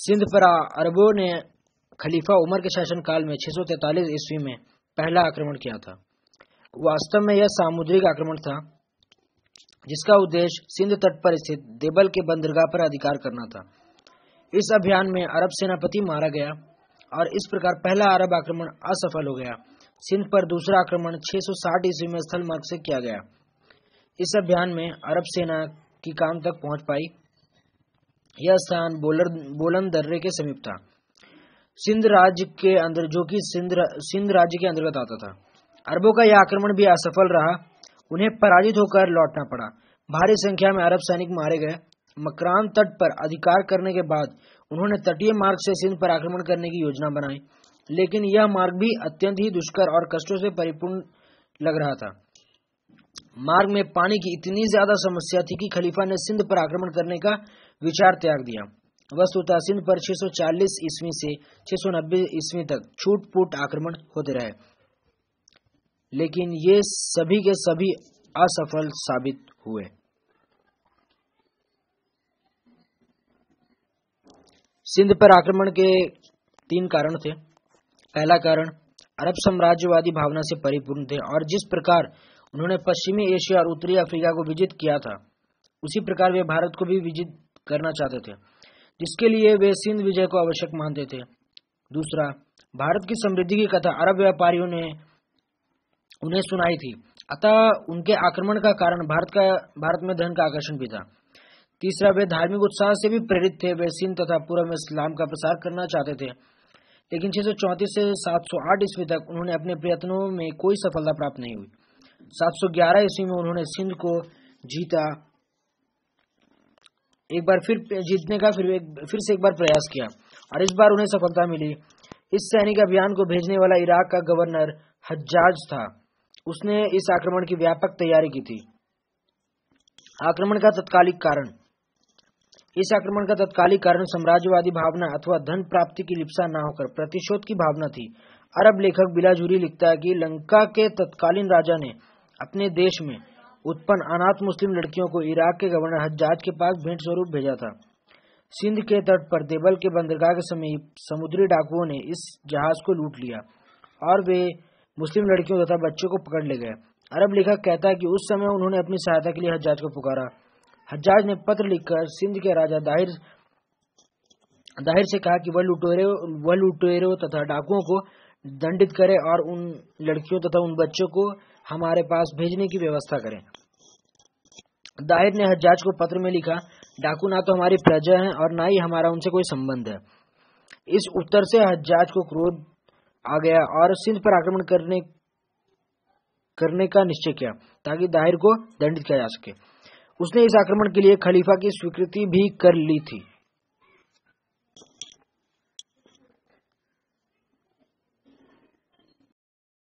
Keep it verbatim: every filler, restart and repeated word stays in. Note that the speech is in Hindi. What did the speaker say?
सिंध पर अरबों ने खलीफा उमर के शासनकाल में छह सौ तैंतालीस ईस्वी में पहला आक्रमण किया था। वास्तव में यह सामुद्रिक आक्रमण था जिसका उद्देश्य सिंध तट पर स्थित देबल के बंदरगाह पर अधिकार करना था। इस अभियान में अरब सेनापति मारा गया और इस प्रकार पहला अरब आक्रमण असफल हो गया। सिंध पर दूसरा आक्रमण छह सौ साठ ईस्वी में स्थल मार्ग से किया गया। इस अभियान में अरब सेना की काम तक पहुंच पाई। यह स्थान बोलन दर्रे के समीप था, सिंध राज्य के अंदर, जो कि सिंध सिंध राज्य के अंतर्गत आता था। अरबों का यह आक्रमण भी असफल रहा। उन्हें पराजित होकर लौटना पड़ा। भारी संख्या में अरब सैनिक मारे गए। मकरान तट पर अधिकार करने के बाद उन्होंने तटीय मार्ग से सिंध पर आक्रमण करने की योजना बनाई, लेकिन यह मार्ग भी अत्यंत ही दुष्कर और कष्टों से परिपूर्ण लग रहा था। मार्ग में पानी की इतनी ज्यादा समस्या थी कि खलीफा ने सिंध पर आक्रमण करने का विचार त्याग दिया। वस्तुतः सिंध पर छह सौ चालीस ईस्वी से छह सौ नब्बे ईस्वी तक छूट-फूट आक्रमण होते रहे, लेकिन ये सभी के सभी असफल साबित हुए। सिंध पर आक्रमण के तीन कारण थे। पहला कारण, अरब साम्राज्यवादी भावना से परिपूर्ण थे और जिस प्रकार उन्होंने पश्चिमी एशिया और उत्तरी अफ्रीका को विजित किया था, उसी प्रकार वे भारत को भी विजित करना चाहते थे, जिसके लिए वे सिंध विजय को आवश्यक मानते थे। दूसरा, भारत की समृद्धि की कथा अरब व्यापारियों ने उन्हें सुनाई थी, अतः उनके आक्रमण का कारण भारत का भारत में धन का आकर्षण भी था। तीसरा, वे धार्मिक उत्साह से भी प्रेरित थे। वे सिंध तथा पूर्व में इस्लाम का प्रसार करना चाहते थे, लेकिन छह सौ चौंतीस से सात सौ आठ ईस्वी तक उन्होंने अपने प्रयत्नों में कोई सफलता प्राप्त नहीं हुई। सात सौ ग्यारह ईस्वी में उन्होंने सिंध को जीता एक बार फिर जीतने का फिर एक फिर से एक बार प्रयास किया और इस बार उन्हें सफलता मिली। इस सैनिक अभियान को भेजने वाला इराक का गवर्नर हज्जाज था। उसने इस आक्रमण की व्यापक तैयारी की थी। आक्रमण का तत्कालिक कारण इस आक्रमण का तत्कालिक कारण साम्राज्यवादी भावना अथवा धन प्राप्ति की लिप्सा न होकर प्रतिशोध की भावना थी। अरब लेखक बिलाजुरी लिखता है कि लंका के तत्कालीन राजा ने अपने देश में उत्पन्न अनाथ मुस्लिम लड़कियों को इराक के गवर्नर हज्जाज के पास भेंट स्वरूप भेजा था। सिंध के तट पर देबल के बंदरगाह के समीप समुद्री डाकुओं ने इस जहाज को लूट लिया और वे मुस्लिम लड़कियों तथा बच्चों को पकड़ ले गए। अरब लेखक कहता है कि उस समय उन्होंने अपनी सहायता के लिए हज्जाज को पुकारा। हज्जाज ने पत्र लिखकर सिंध के राजा दाहिर दाहिर से कहा कि वह लुटेरों वह लुटेरों तथा डाकुओं को दंडित करे और उन लड़कियों तथा उन बच्चों को हमारे पास भेजने की व्यवस्था करें। दाहिर ने हज्जाज को पत्र में लिखा, डाकू ना तो हमारी प्रजा है और ना ही हमारा उनसे कोई संबंध है। इस उत्तर से हज्जाज को क्रोध आ गया और सिंध पर आक्रमण करने करने का निश्चय किया ताकि दाहिर को दंडित किया जा सके। उसने इस आक्रमण के लिए खलीफा की स्वीकृति भी कर ली थी।